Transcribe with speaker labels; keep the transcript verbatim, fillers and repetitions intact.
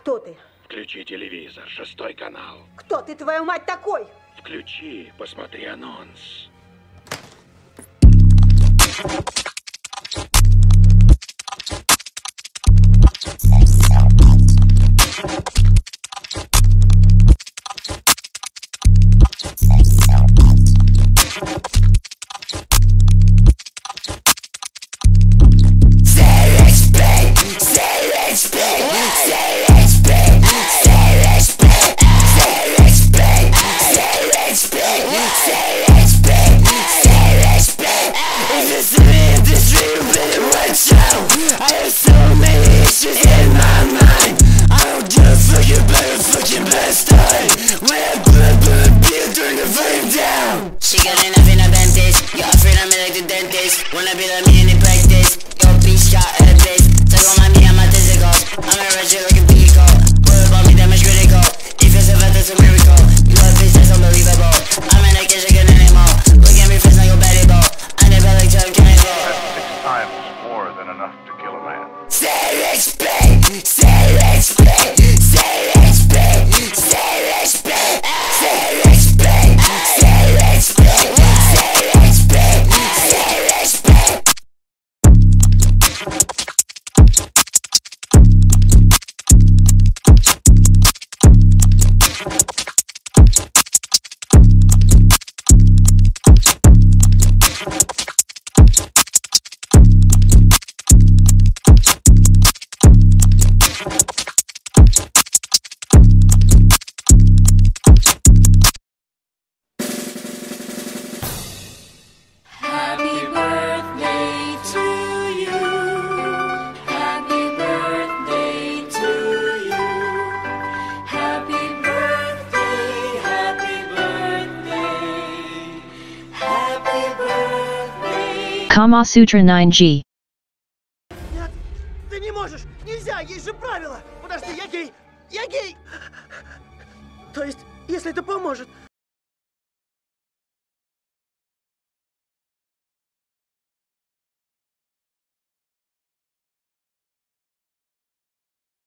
Speaker 1: Кто ты?
Speaker 2: Включи телевизор, шестой канал.
Speaker 1: Кто ты, твою мать, такой?
Speaker 2: Включи, посмотри анонс.
Speaker 3: I have so many issues in my mind. I don't give a fucking better fucking best time. When I burn, burn, beer, turn the flame down. She got enough in a dentist. You're afraid I'm like the dentist. Wanna be like me in the practice. Yo, bitch, got a bitch. Take on my me and my testicles. I'm a wretched like a vehicle. Worry about me, damage critical. If you're so fat, that's a miracle. You a bitch, that's unbelievable. I'm in a cage like an animal. Look at me, face like a batty ball. I never like to have cannibal.
Speaker 4: Six times more than enough to kill a man.
Speaker 3: Savage Bay, Savage Bay, Savage Bay, Savage Bay, Savage Bay, Savage Bay, Savage Bay, Savage Bay.
Speaker 5: Kama Sutra nine G.
Speaker 6: Нет, ты не можешь! Нельзя! Есть же правила! Подожди, я гей! Я гей! То есть, если это поможет,